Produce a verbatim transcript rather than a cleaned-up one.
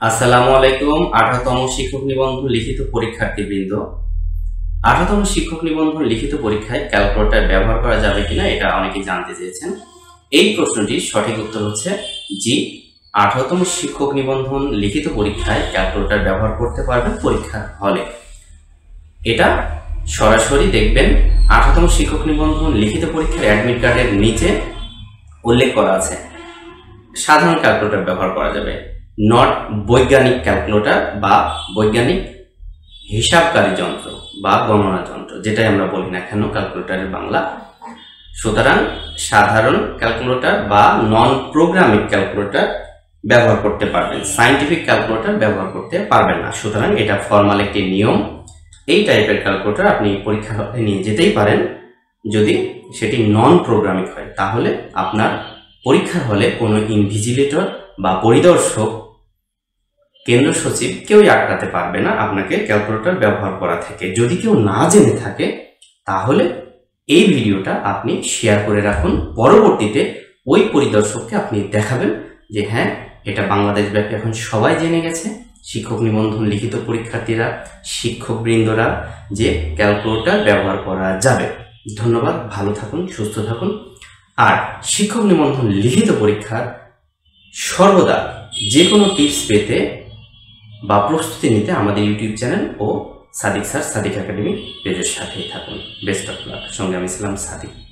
আসসালামু আলাইকুম। আঠারোতম শিক্ষক নিবন্ধন লিখিত পরীক্ষার্থীবৃন্দ, আঠারোতম শিক্ষক নিবন্ধন লিখিত পরীক্ষায় ক্যালকুলেটর ব্যবহার করা যাবে কিনা এটা অনেকেই জানতে চেয়েছেন। এই প্রশ্নটির সঠিক উত্তর হচ্ছে জি। আঠারোতম শিক্ষক নিবন্ধন লিখিত পরীক্ষায় ক্যালকুলেটর ব্যবহার করতে পারবেন পরীক্ষার হলে। এটা সরাসরি দেখবেন আঠারোতম শিক্ষক নিবন্ধন লিখিত পরীক্ষার অ্যাডমিট কার্ডের নিচে উল্লেখ করা আছে সাধারণ ক্যালকুলেটর ব্যবহার করা যাবে, নট বৈজ্ঞানিক ক্যালকুলেটর বা বৈজ্ঞানিক হিসাবকারী যন্ত্র বা গণনা যন্ত্র, যেটাই আমরা বলি না কেন ক্যালকুলেটরের বাংলা। সুতরাং সাধারণ ক্যালকুলেটর বা নন প্রোগ্রামিক ক্যালকুলেটর ব্যবহার করতে পারবেন, সায়েন্টিফিক ক্যালকুলেটর ব্যবহার করতে পারবেন না। সুতরাং এটা ফর্মাল একটি নিয়ম। এই টাইপের ক্যালকুলেটর আপনি পরীক্ষা হলে নিয়ে যেতেই পারেন যদি সেটি নন প্রোগ্রামিক হয়, তাহলে আপনার পরীক্ষার হলে কোনো ইনভিজিলেটর বা পরিদর্শক, কেন্দ্র সচিব কেউই আটকাতে পারবে না আপনাকে ক্যালকুলেটর ব্যবহার করা থেকে। যদি কেউ না জেনে থাকে তাহলে এই ভিডিওটা আপনি শেয়ার করে রাখুন, পরবর্তীতে ওই পরিদর্শককে আপনি দেখাবেন যে হ্যাঁ, এটা বাংলাদেশ ব্যাপী এখন সবাই জেনে গেছে, শিক্ষক নিবন্ধন লিখিত পরীক্ষার্থীরা, শিক্ষকবৃন্দরা, যে ক্যালকুলেটর ব্যবহার করা যাবে। ধন্যবাদ, ভালো থাকুন, সুস্থ থাকুন। আর শিক্ষক নিবন্ধন লিখিত পরীক্ষার সর্বদা যে কোনো টিপস পেতে বা প্রস্তুতি নিতে আমাদের ইউটিউব চ্যানেল ও সাদিক স্যার সাদিক একাডেমি পেজের সাথেই থাকুন। Best of luck. সঙ্গে আমি ছিলাম সাদিক।